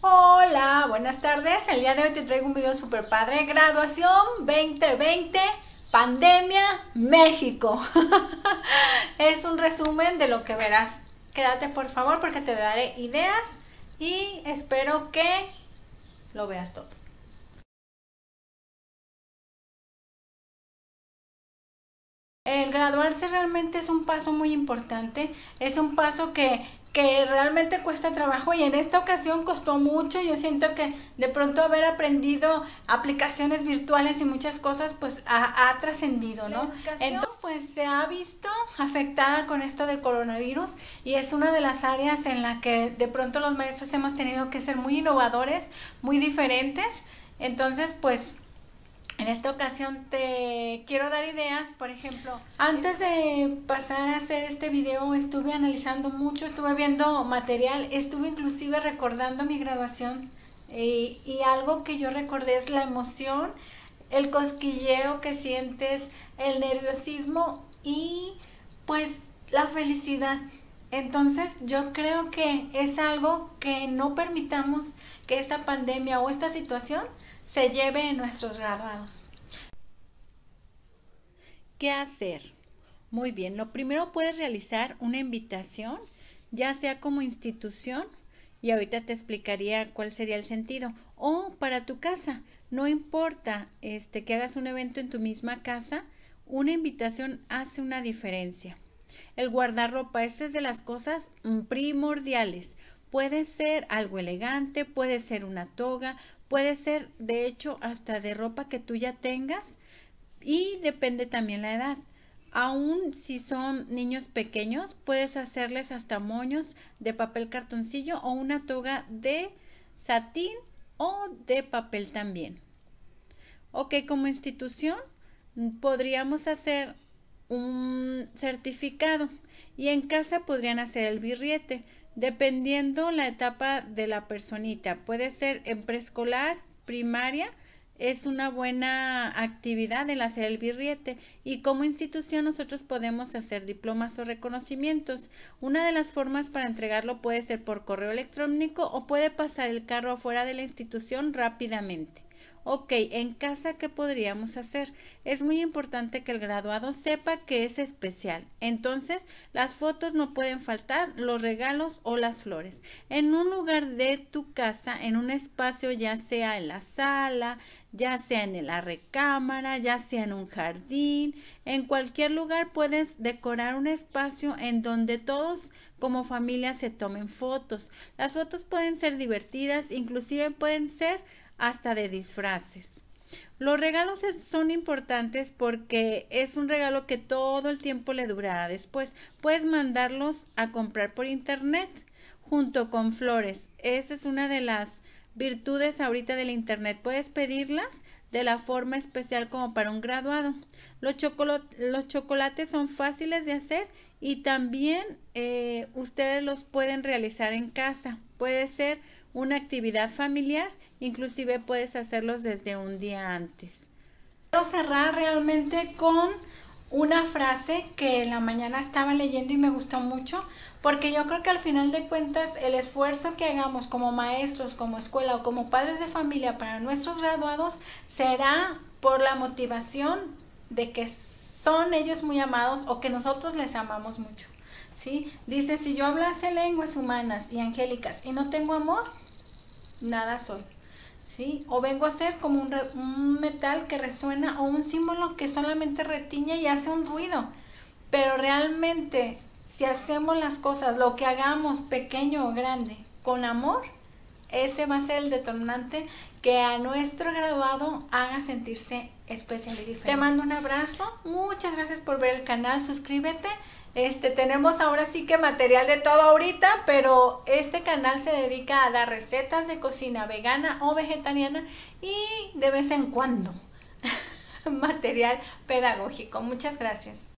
Hola, buenas tardes. El día de hoy te traigo un video super padre. Graduación 2020, pandemia, México. Es un resumen de lo que verás. Quédate por favor porque te daré ideas y espero que lo veas todo. El graduarse realmente es un paso muy importante, es un paso que realmente cuesta trabajo y en esta ocasión costó mucho. Yo siento que de pronto haber aprendido aplicaciones virtuales y muchas cosas pues ha trascendido, ¿no? Entonces pues se ha visto afectada con esto del coronavirus y es una de las áreas en la que de pronto los maestros hemos tenido que ser muy innovadores, muy diferentes. Entonces pues en esta ocasión te quiero dar ideas. Por ejemplo, antes de pasar a hacer este video estuve analizando mucho, estuve viendo material, estuve inclusive recordando mi graduación y algo que yo recordé es la emoción, el cosquilleo que sientes, el nerviosismo y pues la felicidad. Entonces yo creo que es algo que no permitamos que esta pandemia o esta situación se lleve en nuestros graduados. ¿Qué hacer? Muy bien, lo primero puedes realizar una invitación, ya sea como institución, y ahorita te explicaría cuál sería el sentido, o para tu casa. No importa que hagas un evento en tu misma casa, una invitación hace una diferencia. El guardarropa, esa es de las cosas primordiales. Puede ser algo elegante, puede ser una toga, puede ser de hecho hasta de ropa que tú ya tengas y depende también la edad. Aún si son niños pequeños, puedes hacerles hasta moños de papel cartoncillo o una toga de satín o de papel también. Ok, como institución podríamos hacer un certificado y en casa podrían hacer el birriete, dependiendo la etapa de la personita. Puede ser en preescolar, primaria, es una buena actividad el hacer el birriete y como institución nosotros podemos hacer diplomas o reconocimientos. Una de las formas para entregarlo puede ser por correo electrónico o puede pasar el carro afuera de la institución rápidamente. Ok, en casa, ¿qué podríamos hacer? Es muy importante que el graduado sepa que es especial. Entonces, las fotos no pueden faltar, los regalos o las flores. En un lugar de tu casa, en un espacio, ya sea en la sala, ya sea en la recámara, ya sea en un jardín, en cualquier lugar puedes decorar un espacio en donde todos como familia se tomen fotos. Las fotos pueden ser divertidas, inclusive pueden ser hasta de disfraces. Los regalos son importantes porque es un regalo que todo el tiempo le durará después. Puedes mandarlos a comprar por internet junto con flores. Esa es una de las virtudes ahorita del internet. Puedes pedirlas de la forma especial como para un graduado. Los chocolates son fáciles de hacer y también ustedes los pueden realizar en casa. Puede ser una actividad familiar, inclusive puedes hacerlos desde un día antes. Quiero cerrar realmente con una frase que en la mañana estaba leyendo y me gustó mucho, porque yo creo que al final de cuentas el esfuerzo que hagamos como maestros, como escuela o como padres de familia para nuestros graduados será por la motivación de que son ellos muy amados o que nosotros les amamos mucho. ¿Sí? Dice, si yo hablase lenguas humanas y angélicas y no tengo amor, nada soy. ¿Sí? O vengo a ser como un metal que resuena o un símbolo que solamente retiñe y hace un ruido. Pero realmente, si hacemos las cosas, lo que hagamos, pequeño o grande, con amor, ese va a ser el detonante que a nuestro graduado haga sentirse especial y diferente. Te mando un abrazo, muchas gracias por ver el canal, suscríbete. Tenemos ahora sí que material de todo ahorita, pero este canal se dedica a dar recetas de cocina vegana o vegetariana y de vez en cuando material pedagógico. Muchas gracias.